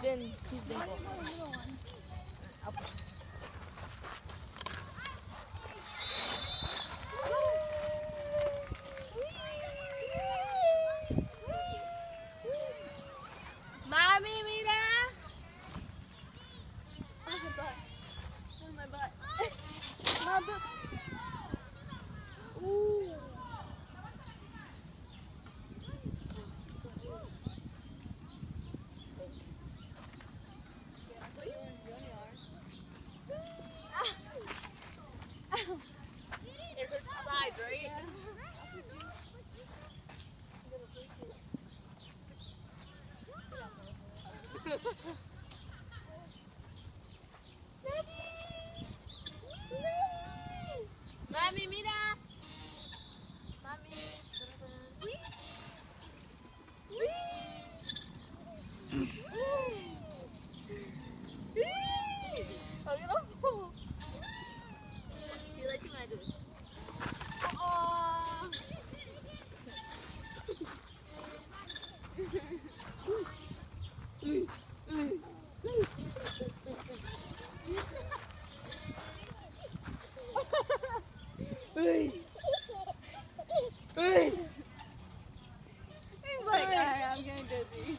been cool. Mommy, mira. Oh, my butt. Oh, my butt. My butt. Ooh. It hurts sides, right? Mami, mira. Mami. Oh, you know? You like it when I do this? Oh. He's like, I'm getting dizzy.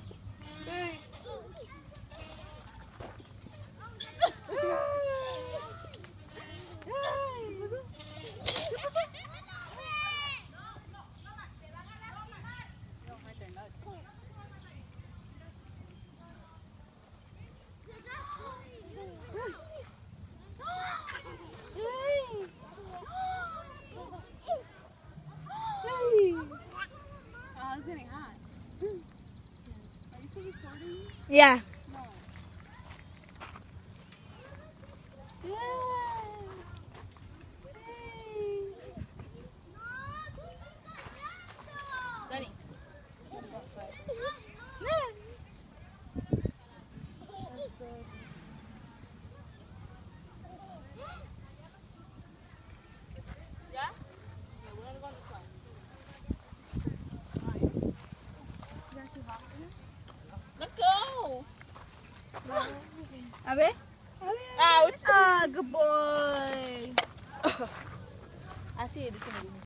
Oh, it's getting hot. Are you still recording? Yeah. No. Danny. Yeah? Yeah, we're gonna go on this one. Let's go! A ver. Ouch! Ah, good boy. Actually, it's gonna be